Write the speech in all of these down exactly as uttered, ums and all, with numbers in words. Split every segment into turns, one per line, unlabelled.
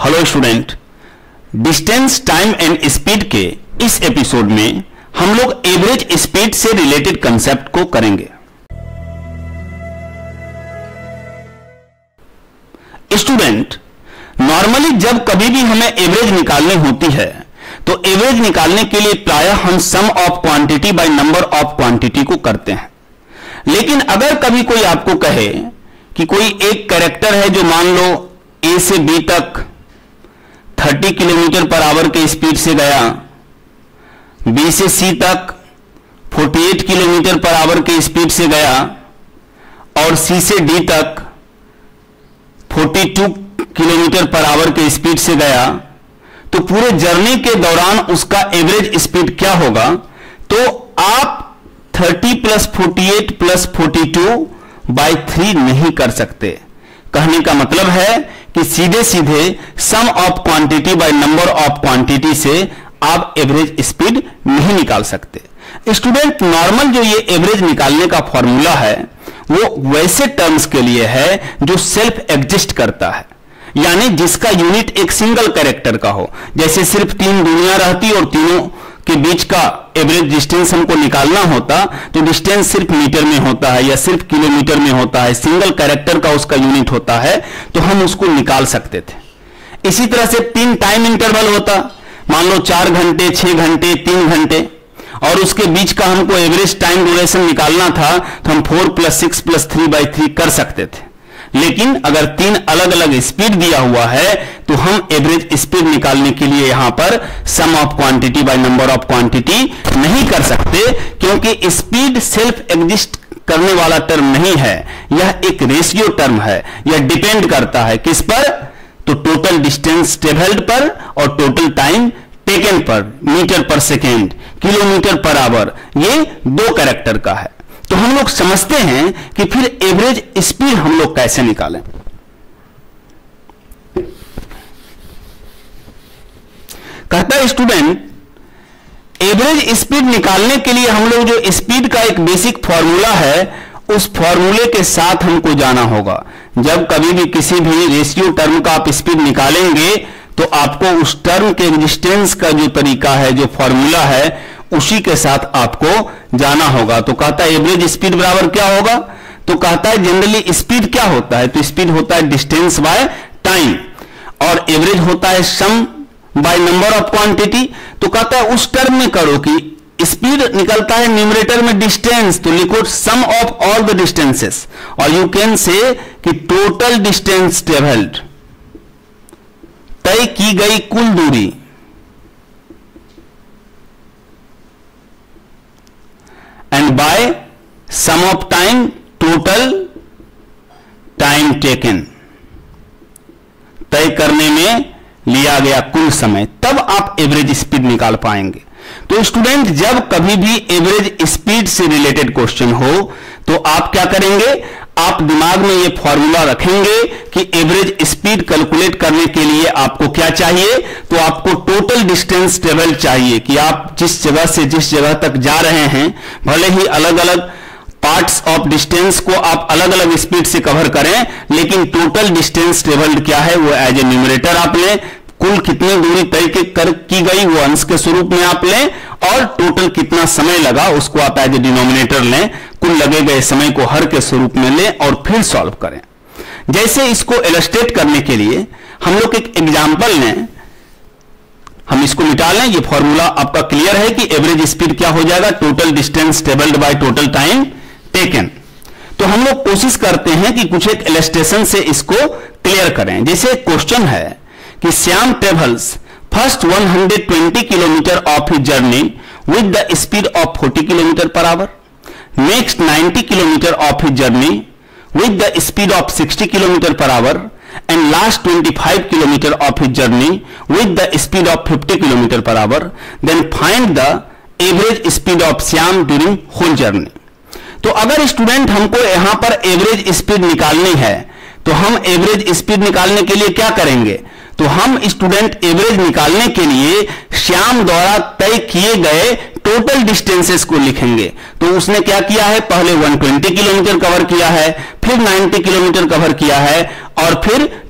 Hello student, distance, time and speed के इस episode में हम लोग एवरेज स्पीड से रिलेटेड कंसेप्ट को करेंगे। स्टूडेंट, नॉर्मली जब कभी भी हमें एवरेज निकालनी होती है तो एवरेज निकालने के लिए प्रायः हम sum of quantity by number of quantity को करते हैं। लेकिन अगर कभी कोई आपको कहे कि कोई एक कैरेक्टर है जो मान लो ए से बी तक तीस किलोमीटर पर आवर के स्पीड से गया, बी से सी तक अड़तालीस किलोमीटर पर आवर के स्पीड से गया और सी से डी तक बयालीस किलोमीटर पर आवर के स्पीड से गया, तो पूरे जर्नी के दौरान उसका एवरेज स्पीड क्या होगा? तो आप तीस प्लस अड़तालीस प्लस बयालीस बाई थ्री नहीं कर सकते। कहने का मतलब है कि सीधे सीधे sum of quantity by number of quantity से आप एवरेज स्पीड नहीं निकाल सकते। स्टूडेंट, नॉर्मल जो ये एवरेज निकालने का फॉर्मूला है वो वैसे टर्म्स के लिए है जो सेल्फ एग्जिस्ट करता है, यानी जिसका यूनिट एक सिंगल कैरेक्टर का हो। जैसे सिर्फ तीन दुनिया रहती और तीनों के बीच का एवरेज डिस्टेंस हमको निकालना होता तो डिस्टेंस सिर्फ मीटर में होता है या सिर्फ किलोमीटर में होता है, सिंगल कैरेक्टर का उसका यूनिट होता है, तो हम उसको निकाल सकते थे। इसी तरह से तीन टाइम इंटरवल होता, मान लो चार घंटे, छह घंटे, तीन घंटे, और उसके बीच का हमको एवरेज टाइम ड्यूरेशन निकालना था तो हम four plus six plus three by three कर सकते थे। लेकिन अगर तीन अलग अलग स्पीड दिया हुआ है तो हम एवरेज स्पीड निकालने के लिए यहां पर sum of quantity by number of quantity नहीं कर सकते, क्योंकि स्पीड सेल्फ एग्जिस्ट करने वाला टर्म नहीं है, यह एक रेशियो टर्म है। यह डिपेंड करता है किस पर? तो टोटल डिस्टेंस ट्रेवल्ड पर और टोटल टाइम टेकन पर, मीटर पर सेकेंड, किलोमीटर पर आवर, ये दो कैरेक्टर का है। तो हम लोग समझते हैं कि फिर एवरेज स्पीड हम लोग कैसे निकालें। कहता है स्टूडेंट, एवरेज स्पीड निकालने के लिए हम लोग जो स्पीड का एक बेसिक फॉर्मूला है उस फॉर्मूले के साथ हमको जाना होगा। जब कभी भी किसी भी रेशियो टर्म का आप स्पीड निकालेंगे तो आपको उस टर्म के एग्जिस्टेंस का जो तरीका है, जो फॉर्मूला है, उसी के साथ आपको जाना होगा। तो कहता है एवरेज स्पीड बराबर क्या होगा? तो कहता है जनरली स्पीड क्या होता है? तो स्पीड होता है डिस्टेंस बाय टाइम और एवरेज होता है sum by number of quantity. तो कहता है उस टर्म में करो कि स्पीड निकलता है न्यूमरेटर में डिस्टेंस, तो लिखो sum of all the distances, और यू कैन से कि टोटल डिस्टेंस ट्रेवल्ड, तय की गई कुल दूरी, and by sum of time, total time taken, तय करने में लिया गया कुल समय, तब आप एवरेज स्पीड निकाल पाएंगे। तो स्टूडेंट, जब कभी भी एवरेज स्पीड से रिलेटेड क्वेश्चन हो तो आप क्या करेंगे? आप दिमाग में ये फॉर्मूला रखेंगे कि एवरेज स्पीड कैलकुलेट करने के लिए आपको क्या चाहिए? तो आपको टोटल डिस्टेंस ट्रेवल चाहिए, कि आप जिस जगह से जिस जगह तक जा रहे हैं, भले ही अलग अलग पार्ट्स ऑफ डिस्टेंस को आप अलग अलग स्पीड से कवर करें, लेकिन टोटल डिस्टेंस ट्रेवल्ड क्या है वो एज ए न्यूमरेटर आप लें, कुल कितनी दूरी तय कर की गई वो अंश के स्वरूप में आप लें, और टोटल कितना समय लगा उसको आप एज ए डिनोमिनेटर लें, कुल लगे गए समय को हर के स्वरूप में लें और फिर सॉल्व करें। जैसे इसको इलस्ट्रेट करने के लिए हम लोग एक एग्जांपल लें, हम इसको मिटा लें, ये फॉर्मूला आपका क्लियर है कि एवरेज स्पीड क्या हो जाएगा? Total distance travelled by total time taken. तो हम लोग कोशिश करते हैं कि कुछ एक इलस्ट्रेशन से इसको क्लियर करें। जैसे क्वेश्चन है कि Shyam travels first one hundred twenty kilometre of his journey with the speed of forty kilometre पर hour, next ninety kilometre of his journey with the speed of sixty kilometre पर hour, and last twenty-five kilometre of his journey with the speed of fifty kilometre पर hour, then find the average speed of Shyam during whole journey. तो अगर student हमको यहां पर average speed निकालनी है तो हम एवरेज स्पीड निकालने के लिए क्या करेंगे? तो हम स्टूडेंट एवरेज निकालने के लिए श्याम द्वारा तय किए गए टोटल डिस्टेंसेस को लिखेंगे। तो उसने क्या किया है? पहले one hundred twenty kilometre cover किया है, फिर ninety किलोमीटर कवर किया है और फिर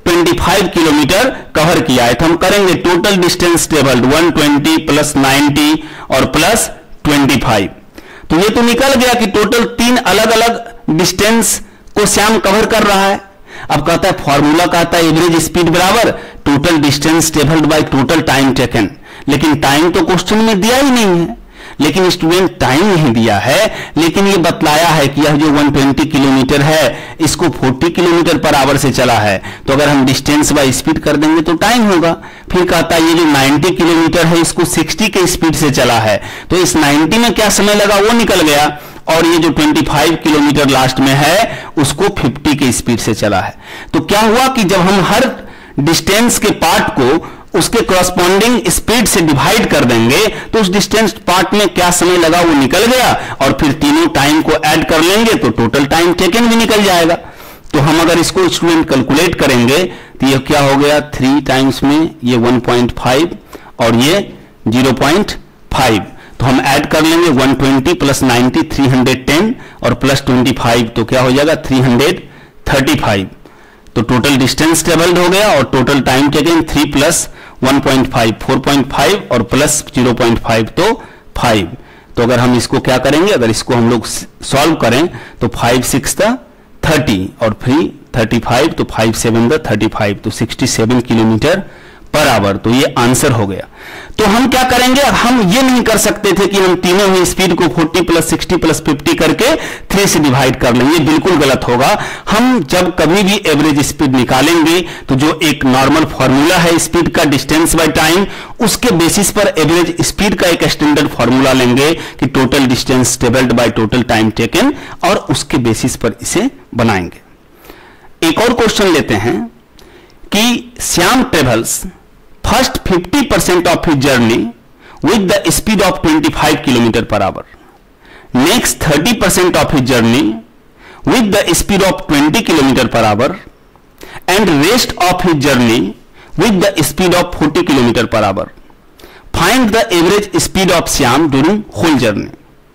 पच्चीस किलोमीटर कवर किया है। तो हम करेंगे टोटल डिस्टेंस टेबल्ड एक सौ बीस प्लस नब्बे और प्लस पच्चीस। तो ये तो निकल गया कि टोटल तीन अलग अलग डिस्टेंस को श्याम कवर कर रहा है। अब कहता है फॉर्मूला कहता है एवरेज स्पीड बराबर total distance travelled by total time taken, लेकिन टाइम तो क्वेश्चन में दिया ही नहीं है। लेकिन स्टूडेंट टाइम नहीं दिया है, लेकिन ये बतलाया है कि यह जो एक सौ बीस किलोमीटर है इसको चालीस किलोमीटर पर आवर से चला है, तो अगर हम डिस्टेंस बाय स्पीड कर देंगे तो टाइम होगा। फिर कहता है ये जो नब्बे किलोमीटर है इसको साठ के स्पीड से चला है, तो इस नब्बे में क्या समय लगा वो निकल गया, और ये जो पच्चीस किलोमीटर लास्ट में है उसको पचास के स्पीड से चला है। तो क्या हुआ कि जब हम हर डिस्टेंस के पार्ट को उसके कॉरस्पॉन्डिंग स्पीड से डिवाइड कर देंगे तो उस डिस्टेंस पार्ट में क्या समय लगा वो निकल गया, और फिर तीनों टाइम को ऐड कर लेंगे तो टोटल टाइम टेकन भी निकल जाएगा। तो हम अगर इसको स्टूडेंट कैलकुलेट करेंगे तो ये क्या हो गया, थ्री टाइम्स में ये वन पॉइंट फाइव और ये जीरो पॉइंट फाइव, तो हम ऐड कर लेंगे एक सौ बीस प्लस नब्बे तीन सौ दस और प्लस पच्चीस, तो क्या हो जाएगा तीन सौ पैंतीस। तो टोटल डिस्टेंस ट्रेवल्ड हो गया और total time taken three plus one point five, four point five और प्लस जीरो पॉइंट फाइव तो फाइव। तो अगर हम इसको क्या करेंगे, अगर इसको हम लोग सॉल्व करें तो फाइव सिक्स द थर्टी और थ्री थर्टी फाइव, तो five seven the thirty five, तो सिक्सटी सेवन किलोमीटर पर आवर। तो ये आंसर हो गया। तो हम क्या करेंगे, हम ये नहीं कर सकते थे कि हम तीनों ही स्पीड को चालीस प्लस साठ प्लस पचास करके थ्री से डिवाइड कर लेंगे, बिल्कुल गलत होगा। हम जब कभी भी एवरेज स्पीड निकालेंगे तो जो एक नॉर्मल फॉर्मूला है स्पीड का डिस्टेंस बाय टाइम, उसके बेसिस पर एवरेज स्पीड का एक स्टैंडर्ड फॉर्मूला लेंगे कि total distance travelled by total time taken, और उसके बेसिस पर इसे बनाएंगे। एक और क्वेश्चन लेते हैं कि Shyam travels first fifty percent of his journey with the speed of twenty-five kilometer per hour. Next thirty percent of his journey with the speed of twenty kilometer per hour, and rest of his journey with the speed of forty kilometer per hour. Find the average speed of Shyam during whole journey.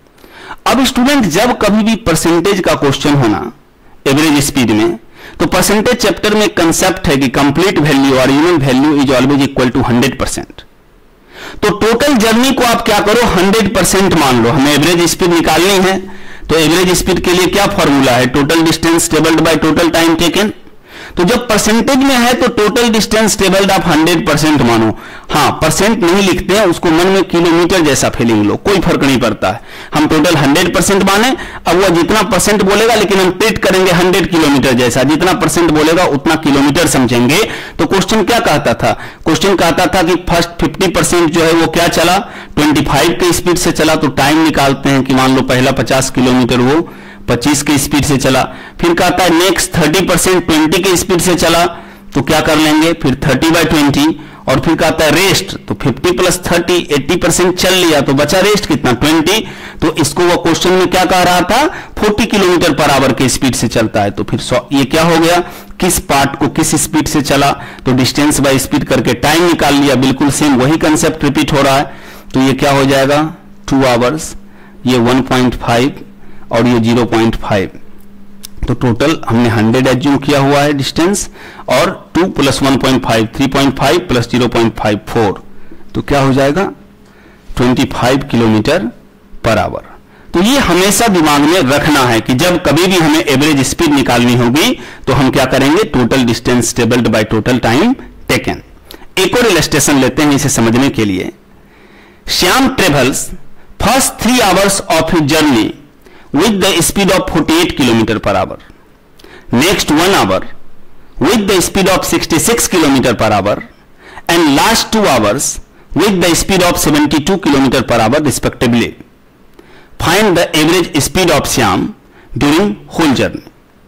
अब student जब कभी भी percentage का question होना average speed में, तो percentage chapter में concept है कि complete value original value is always equal to hundred percent. तो टोटल जर्नी को आप क्या करो, हंड्रेड परसेंट मान लो। हमें एवरेज स्पीड निकालनी है, तो एवरेज स्पीड के लिए क्या फॉर्मूला है, total distance travelled by total time taken. तो जब परसेंटेज में है तो टोटल डिस्टेंस ट्रेवल्ड आप हंड्रेड परसेंट मानो। हाँ, परसेंट नहीं लिखते हैं, उसको मन में किलोमीटर जैसा फीलिंग लो, कोई फर्क नहीं पड़ता है। हम टोटल हंड्रेड परसेंट माने, अब वह जितना परसेंट बोलेगा लेकिन हम ट्रीट करेंगे हंड्रेड किलोमीटर जैसा, जितना परसेंट बोलेगा उतना किलोमीटर समझेंगे। तो क्वेश्चन क्या कहता था, क्वेश्चन कहता था कि फर्स्ट फिफ्टी परसेंट जो है वो क्या चला, ट्वेंटी फाइव के स्पीड से चला, तो टाइम निकालते हैं कि मान लो पहला पचास किलोमीटर वो पच्चीस के स्पीड से चला। फिर कहता है नेक्स्ट थर्टी परसेंट ट्वेंटी के स्पीड से चला, तो क्या कर लेंगे, फिर थर्टी बाय ट्वेंटी, और फिर कहता है रेस्ट, तो fifty plus thirty eighty percent चल लिया, तो बचा रेस्ट कितना ट्वेंटी। तो इसको वो क्वेश्चन में क्या कह रहा था, फोर्टी किलोमीटर पर आवर के स्पीड से चलता है। तो फिर ये क्या हो गया, किस पार्ट को किस स्पीड से चला, तो डिस्टेंस बाय स्पीड करके टाइम निकाल लिया। बिल्कुल सेम वही कंसेप्ट रिपीट हो रहा है। तो ये क्या हो जाएगा, टू आवर्स, ये वन पॉइंट फाइव और ये जीरो पॉइंट फाइव। तो टोटल हमने हंड्रेड एज्यूम किया हुआ है डिस्टेंस, और two plus one point five, three point five plus zero point five, four, तो क्या हो जाएगा ट्वेंटी फाइव किलोमीटर पर आवर। तो ये हमेशा दिमाग में रखना है कि जब कभी भी हमें एवरेज स्पीड निकालनी होगी तो हम क्या करेंगे, total distance travelled by total time taken. एक और इलस्ट्रेशन लेते हैं इसे समझने के लिए। Shyam travels first three hours of his journey with the speed of forty-eight kilometer per hour. Next one hour with the speed of sixty-six kilometer per hour, and last two hours with the speed of seventy-two kilometer per hour respectively. Find the average speed of Shyam during whole journey.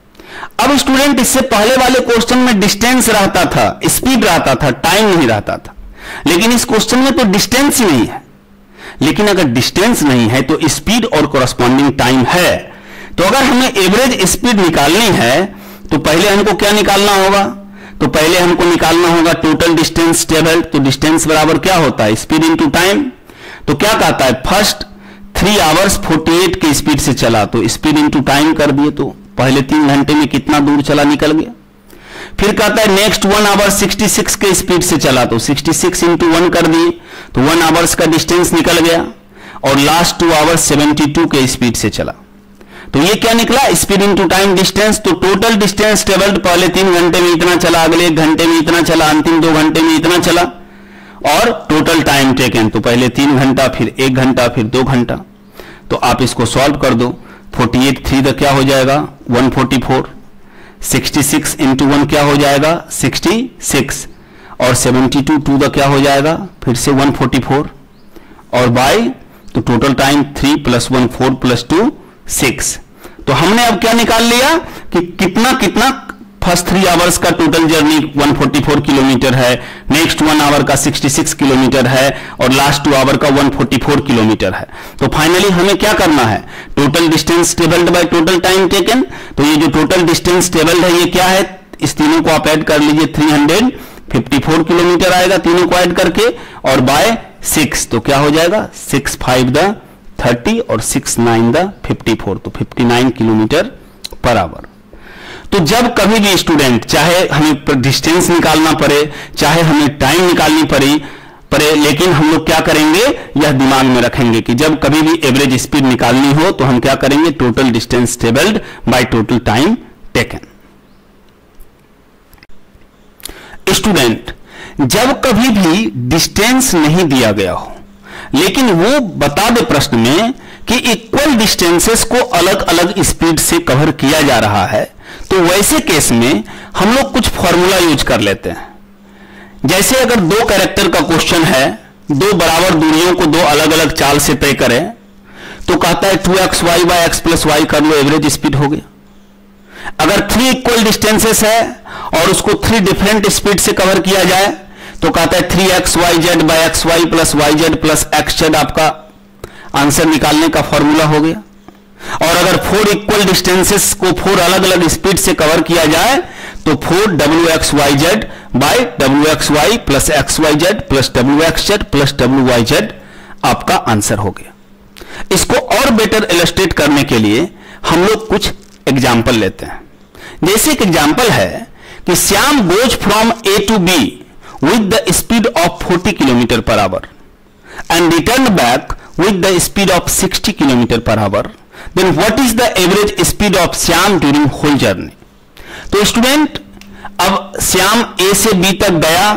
अब student इससे पहले वाले question में distance रहता था, speed रहता था, time नहीं रहता था, लेकिन इस क्वेश्चन में तो डिस्टेंस ही नहीं है। लेकिन अगर डिस्टेंस नहीं है तो स्पीड और कॉरस्पॉन्डिंग टाइम है। तो अगर हमें एवरेज स्पीड निकालनी है तो पहले हमको क्या निकालना होगा, तो पहले हमको निकालना होगा टोटल डिस्टेंस ट्रेवल्ड। तो डिस्टेंस बराबर क्या होता है, स्पीड इनटू टाइम। तो क्या कहता है, first three hours forty eight की स्पीड से चला, तो स्पीड इनटू टाइम कर दिए, तो पहले तीन घंटे में कितना दूर चला निकल गया। फिर कहता है next one hour sixty six के स्पीड से चला, तो सिक्सटी सिक्स इंटू वन कर दिए तो वन आवर्स का डिस्टेंस निकल गया, और last two hours seventy two के स्पीड से चला। तो ये क्या निकला, स्पीड इंटू टाइम डिस्टेंस। तो टोटल डिस्टेंस ट्रेवल्ड पहले तीन घंटे में इतना चला, अगले एक घंटे में इतना चला, अंतिम दो घंटे में इतना चला, और टोटल टाइम टेकन तो पहले तीन घंटा, फिर एक घंटा, फिर दो घंटा। तो आप इसको सॉल्व कर दो, फोर्टी एट थ्री द क्या हो जाएगा one forty four, sixty six into one क्या हो जाएगा सिक्सटी सिक्स, और सेवेंटी टू टू द क्या हो जाएगा फिर से वन फोर्टी फोर, और बाय तो total time three plus one four plus two six. तो हमने अब क्या निकाल लिया कि कितना कितना फर्स्ट थ्री आवर्स का total journey one forty four kilometre है, नेक्स्ट वन आवर का सिक्सटी सिक्स किलोमीटर है, और लास्ट टू आवर का वन फोर्टी फोर किलोमीटर है। तो फाइनली हमें क्या करना है, total distance travelled by total time taken. तो ये जो टोटल डिस्टेंस ट्रेवल्ड है ये क्या है, इस तीनों को आप ऐड कर लीजिए, three hundred fifty four kilometre आएगा तीनों को ऐड करके, और बाय सिक्स तो क्या हो जाएगा सिक्स फाइव द थर्टी और six nine the fifty four, तो फिफ्टी नाइन किलोमीटर पर आवर। तो जब कभी भी स्टूडेंट, चाहे हमें डिस्टेंस निकालना पड़े, चाहे हमें टाइम निकालनी पड़ी पड़े, लेकिन हम लोग क्या करेंगे, यह दिमाग में रखेंगे कि जब कभी भी एवरेज स्पीड निकालनी हो तो हम क्या करेंगे, total distance travelled by total time taken. Student, जब कभी भी डिस्टेंस नहीं दिया गया हो लेकिन वो बता दे प्रश्न में कि इक्वल डिस्टेंसेस को अलग अलग स्पीड से कवर किया जा रहा है, तो वैसे केस में हम लोग कुछ फॉर्मूला यूज कर लेते हैं। जैसे अगर दो कैरेक्टर का क्वेश्चन है, दो बराबर दूरियों को दो अलग अलग चाल से तय करें, तो कहता है two x Y by x plus Y कर लो, एवरेज स्पीड हो गया। अगर थ्री इक्वल डिस्टेंसेस है और उसको थ्री डिफरेंट स्पीड से कवर किया जाए तो कहता है three X Y Z by X Y plus Y Z plus x Z आपका आंसर निकालने का फॉर्मूला हो गया। और अगर फोर इक्वल डिस्टेंसेस को फोर अलग अलग स्पीड से कवर किया जाए तो four W x Y Z by W x Y plus X Y Z plus W X Z plus W Y Z आपका आंसर हो गया। इसको और बेटर इलस्ट्रेट करने के लिए हम लोग कुछ एग्जाम्पल लेते हैं। जैसे एक एग्जाम्पल है कि Shyam goes from A to B with the speed of forty kilometer per hour and returned back with the speed of sixty kilometer per hour, then what is the average speed of Shyam during whole journey? तो student, अब श्याम ए से B तक गया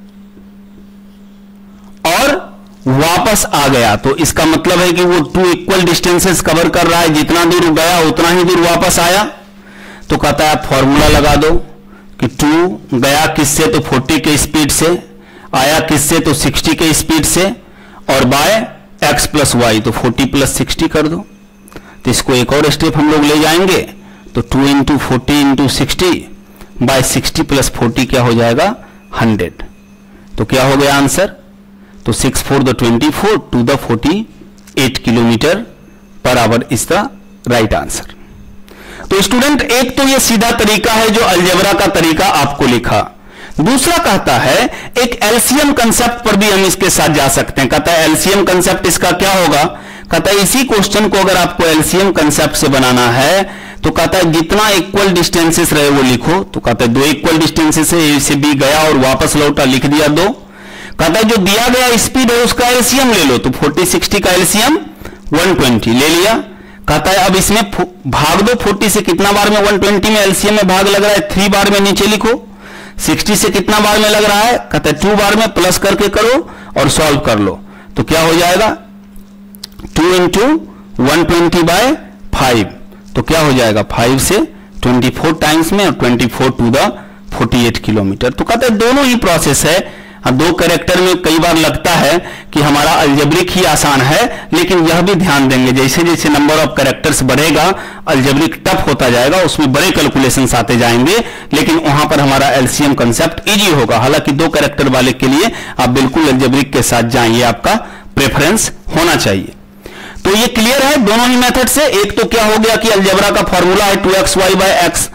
और वापस आ गया, तो इसका मतलब है कि वो टू इक्वल डिस्टेंसेस कवर कर रहा है, जितना दूर गया उतना ही दूर वापस आया। तो कहता है आप फॉर्मूला लगा दो कि टू गया किससे, तो फोर्टी के स्पीड से, आया किससे तो सिक्सटी के स्पीड से, और बाय एक्स प्लस वाई तो फोर्टी प्लस सिक्सटी कर दो। तो इसको एक और स्टेप हम लोग ले जाएंगे, तो two into forty into sixty by sixty plus forty क्या हो जाएगा हंड्रेड। तो क्या हो गया आंसर, तो six four the twenty four two the forty eight kilometre पर hour is the right answer. तो स्टूडेंट, एक तो ये सीधा तरीका है जो अलजेब्रा का तरीका आपको लिखा। दूसरा कहता है एक एलसीएम कंसेप्ट पर भी हम इसके साथ जा सकते हैं। कहता है एलसीएम कंसेप्ट इसका क्या होगा, कहता है इसी क्वेश्चन को अगर आपको एलसीएम कंसेप्ट से बनाना है तो कहता है जितना इक्वल डिस्टेंसेस रहे वो लिखो। तो कहता है दो इक्वल डिस्टेंसेस है, ए से बी गया और वापस लौटा, लिख दिया दो। कहता है जो दिया गया स्पीड है उसका एलसीएम ले लो, तो फोर्टी सिक्सटी का एलसीएम वन ट्वेंटी ले लिया। कहता है अब इसमें भाग दो, फोर्टी से कितना बार में वन ट्वेंटी में एलसीएम में भाग लग रहा है, थ्री बार में नीचे लिखो। सिक्सटी से कितना बार में लग रहा है, कहता है टू बार में, प्लस करके करो और सॉल्व कर लो। तो क्या हो जाएगा two into one twenty by five, तो क्या हो जाएगा फाइव से ट्वेंटी फोर टाइम्स में और twenty four two the forty eight kilometre. तो कहता है दोनों ही प्रोसेस है। अब दो कैरेक्टर में कई बार लगता है कि हमारा अलजेब्रिक ही आसान है, लेकिन यह भी ध्यान देंगे जैसे जैसे नंबर ऑफ कैरेक्टर्स बढ़ेगा अलजेब्रिक टफ होता जाएगा, उसमें बड़े कैलकुलेशंस आते जाएंगे, लेकिन वहां पर हमारा एलसीएम कंसेप्ट इजी होगा। हालांकि दो कैरेक्टर वाले के लिए आप बिल्कुल अलजेब्रिक के साथ जाइए, आपका प्रेफरेंस होना चाहिए। तो ये क्लियर है दोनों ही मेथड से। एक तो क्या हो गया कि अलजेब्रा का फॉर्मूला है two x Y by x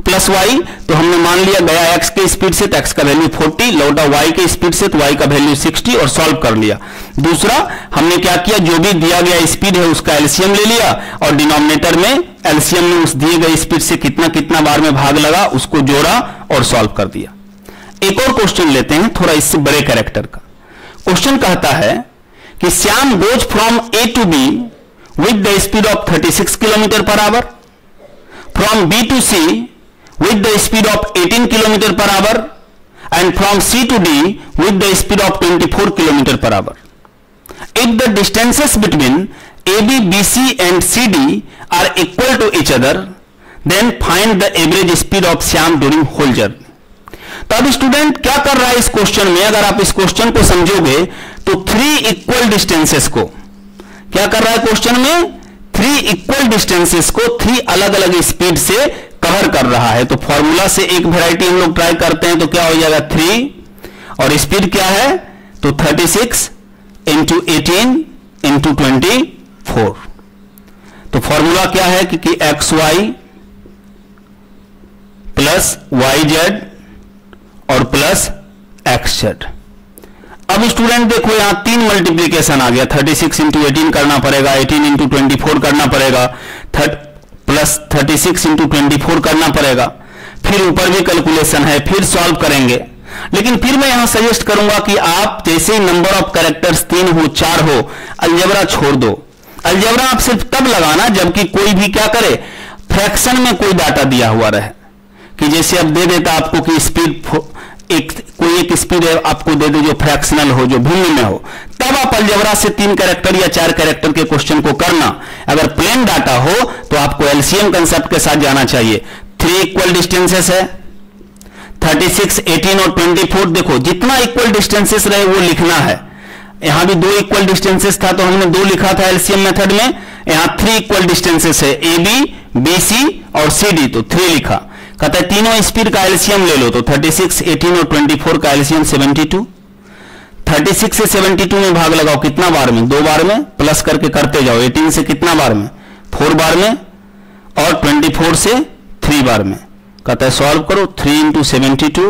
plus y, तो हमने मान लिया गया एक्स के स्पीड से तो एक्स का वैल्यू फोर्टी, लौटा वाई के स्पीड से तो वाई का वैल्यू सिक्सटी और सॉल्व कर लिया। दूसरा हमने क्या किया, जो भी दिया गया स्पीड है उसका एलसीएम ले लिया और डिनोमिनेटर में एलसीएम में उस दिए गए स्पीड से कितना कितना बार में भाग लगा उसको जोड़ा और सॉल्व कर दिया। एक और क्वेश्चन लेते हैं थोड़ा इससे बड़े कैरेक्टर का। क्वेश्चन कहता है कि Shyam goes from A to B with the speed of thirty six kilometre पर hour, from B to C with the speed of eighteen kilometer per hour and from C to D with the speed of twenty-four kilometer per hour. If the distances between A B, B C and C D are equal to each other, then find the average speed of Shyam during whole journey. तो अब student क्या कर रहा है इस question में, अगर आप इस क्वेश्चन को समझोगे तो थ्री इक्वल डिस्टेंसेस को क्या कर रहा है क्वेश्चन में, थ्री इक्वल डिस्टेंसेस को थ्री अलग अलग स्पीड से कवर कर रहा है। तो फॉर्मूला से एक वैरायटी हम लोग ट्राई करते हैं तो क्या हो जाएगा थ्री और स्पीड क्या है तो thirty six into eighteen into twenty four. तो फॉर्मूला क्या है कि, कि x Y plus Y z और प्लस एक्स जेड। अब स्टूडेंट देखो यहां तीन मल्टीप्लीकेशन आ गया, थर्टी सिक्स इंटू एटीन करना पड़ेगा, एटीन इंटू ट्वेंटी फोर करना पड़ेगा, plus thirty six into twenty four करना पड़ेगा, फिर ऊपर भी कैलकुलेशन है, फिर सॉल्व करेंगे। लेकिन फिर मैं यहां सजेस्ट करूंगा कि आप जैसे नंबर ऑफ कैरेक्टर्स तीन हो चार हो, अलजेब्रा छोड़ दो। अलजेब्रा आप सिर्फ तब लगाना जबकि कोई भी क्या करे, फ्रैक्शन में कोई डाटा दिया हुआ रहे, कि जैसे अब दे देता आपको कि स्पीड एक कोई एक स्पीड आपको दे दे जो फ्रैक्शनल हो, जो भिन्न में हो, तब आप अलजेब्रा से तीन कैरेक्टर या चार कैरेक्टर के क्वेश्चन को करना। अगर प्लेन डाटा हो तो आपको एलसीएम कंसेप्ट के साथ जाना चाहिए। थ्री इक्वल डिस्टेंसेस है, थर्टी सिक्स, एटीन और ट्वेंटी फोर। देखो जितना इक्वल डिस्टेंसेस रहे वो लिखना है। यहां भी दो इक्वल डिस्टेंसेस था तो हमने दो लिखा था एलसीएम मेथड में, यहां थ्री इक्वल डिस्टेंसेस है, ए बी, बी सी और सी डी, तो थ्री लिखा। कहता है तीनों स्पीड का एलसीएम ले लो, तो थर्टी सिक्स, एटीन और ट्वेंटी फोर का LCM seventy two. Thirty six से सेवेंटी टू में भाग लगाओ कितना बार में, दो बार में, प्लस करके करते जाओ। एटीन से कितना बार में, फोर बार में, और ट्वेंटी फोर से थ्री बार में। कहता है सॉल्व करो, थ्री इंटू सेवेंटी टू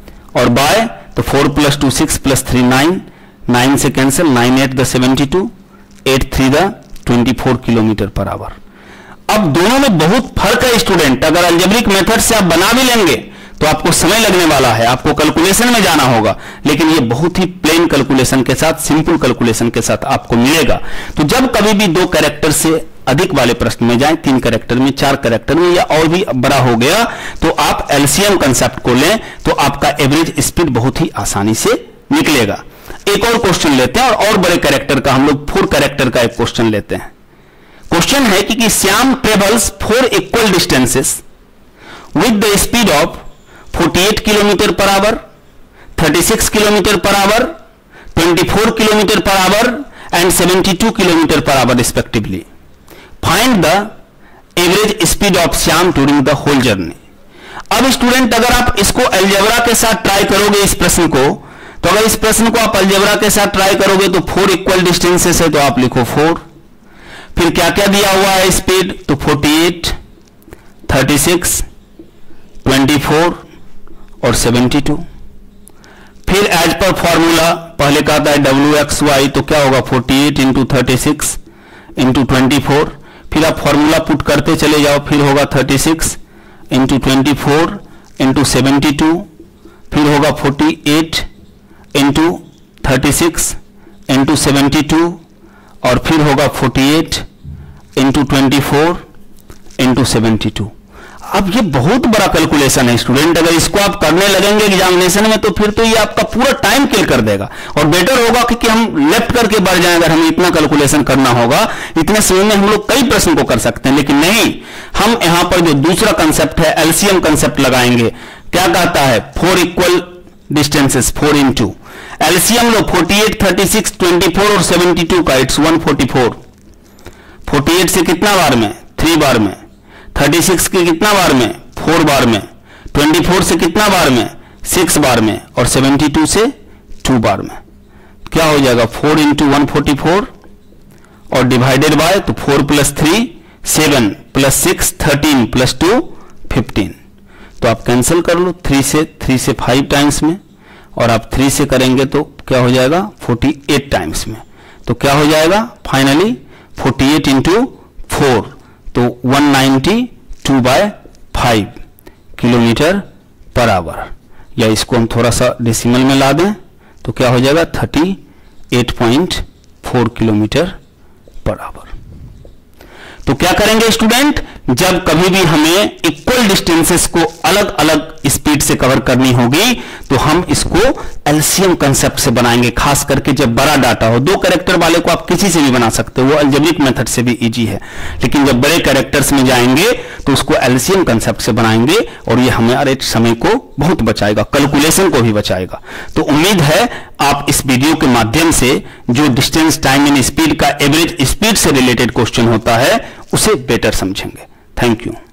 और बाय, तो four plus two six plus three nine, nine से cancel, nine eight the seventy two, eight three the twenty four kilometre पर आवर। अब दोनों में बहुत फर्क है स्टूडेंट। अगर अलजेब्रिक मेथड से आप बना भी लेंगे तो आपको समय लगने वाला है, आपको कैलकुलेशन में जाना होगा, लेकिन ये बहुत ही प्लेन कैलकुलेशन के साथ, सिंपल कैलकुलेशन के साथ आपको मिलेगा। तो जब कभी भी दो कैरेक्टर से अधिक वाले प्रश्न में जाएं, तीन कैरेक्टर में, चार कैरेक्टर में या और भी बड़ा हो गया, तो आप एलसीएम कंसेप्ट को लें तो आपका एवरेज स्पीड बहुत ही आसानी से निकलेगा। एक और क्वेश्चन लेते हैं, और, और बड़े कैरेक्टर का हम लोग फोर कैरेक्टर का एक क्वेश्चन लेते हैं। क्वेश्चन है कि, कि Shyam travels four equal distances with the speed of forty eight kilometre पर आवर, थर्टी सिक्स किलोमीटर पर आवर, ट्वेंटी फोर किलोमीटर पर hour and seventy two kilometre पर hour respectively. Find the average speed of Shyam during the whole journey. अब student अगर आप इसको algebra के साथ ट्राई करोगे इस प्रश्न को, तो अगर इस प्रश्न को आप अलजेब्रा के साथ ट्राई करोगे तो फोर इक्वल डिस्टेंसेस है तो आप लिखो फोर, फिर क्या क्या दिया हुआ है स्पीड, तो forty eight, thirty six, twenty four और सेवेंटी टू। फिर एज पर फॉर्मूला पहले कहता है डब्ल्यू एक्स वाई, तो क्या होगा forty eight into thirty six into twenty four. फिर आप फॉर्मूला पुट करते चले जाओ, फिर होगा thirty six into twenty four into seventy two, फिर होगा forty eight into thirty six into seventy two, और फिर होगा forty eight into twenty four into seventy two. अब ये बहुत बड़ा कैलकुलेशन है स्टूडेंट, अगर इसको आप करने लगेंगे एग्जामिनेशन में तो फिर तो ये आपका पूरा टाइम किल कर देगा। और बेटर होगा कि, कि हम लेफ्ट करके बढ़ जाएं, अगर हमें इतना कैलकुलेशन करना होगा, इतने समय में हम लोग कई प्रश्न को कर सकते हैं। लेकिन नहीं, हम यहां पर जो दूसरा कंसेप्ट है एलसीएम कंसेप्ट लगाएंगे। क्या कहता है, four equal distances, four into LCM लो, forty eight, thirty six, twenty four और सेवेंटी टू का, it's one forty four. Forty eight से कितना बार में, थ्री बार में, थर्टी सिक्स के कितना बार में, फोर बार में, ट्वेंटी फोर से कितना बार में, सिक्स बार में, और सेवेंटी टू से टू बार में। क्या हो जाएगा, four into one forty four और डिवाइडेड बाय, तो four plus three seven plus six thirteen plus two fifteen. तो आप कैंसिल कर लो, थ्री से थ्री से फाइव टाइम्स में, और आप थ्री से करेंगे तो क्या हो जाएगा फोर्टी एट टाइम्स में। तो क्या हो जाएगा finally forty eight into four, तो one ninety two by five kilometre पर आवर, या इसको हम थोड़ा सा डेसिमल में ला दें तो क्या हो जाएगा thirty eight point four kilometre पर आवर। तो क्या करेंगे स्टूडेंट, जब कभी भी हमें इक्वल डिस्टेंसेस को अलग अलग स्पीड से कवर करनी होगी तो हम इसको एलसीएम कंसेप्ट से बनाएंगे, खास करके जब बड़ा डाटा हो। दो कैरेक्टर वाले को आप किसी से भी बना सकते हो, वो अलजेब्रिक मेथड से भी इजी है, लेकिन जब बड़े कैरेक्टर्स में जाएंगे तो उसको एलसीएम कंसेप्ट से बनाएंगे और ये हमारे समय को बहुत बचाएगा, कैलकुलेशन को भी बचाएगा। तो उम्मीद है आप इस वीडियो के माध्यम से जो डिस्टेंस, टाइम एंड स्पीड का एवरेज स्पीड से रिलेटेड क्वेश्चन होता है उसे बेटर समझेंगे। Thank you.